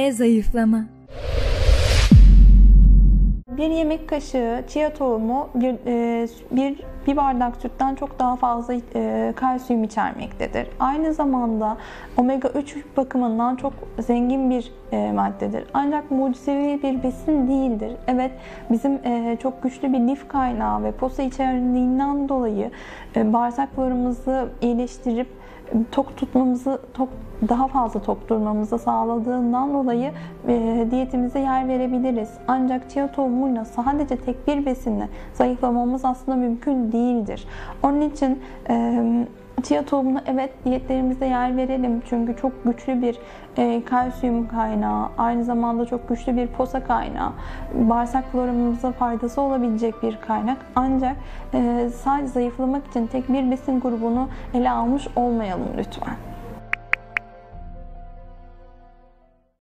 ve zayıflama. Bir yemek kaşığı chia tohumu bir bardak sütten çok daha fazla kalsiyum içermektedir. Aynı zamanda omega 3 bakımından çok zengin bir maddedir. Ancak mucizevi bir besin değildir. Evet, bizim çok güçlü bir lif kaynağı ve posa içerdiğinden dolayı bağırsak florumuzu iyileştirip daha fazla tok durmamızı sağladığından dolayı diyetimize yer verebiliriz. Ancak chia tohumuyla sadece tek bir besinle zayıflamamız aslında mümkün değildir. Onun için chia tohumuna evet diyetlerimizde yer verelim. Çünkü çok güçlü bir kalsiyum kaynağı, aynı zamanda çok güçlü bir posa kaynağı, bağırsak floramıza faydası olabilecek bir kaynak. Ancak sadece zayıflamak için tek bir besin grubunu ele almış olmayalım lütfen.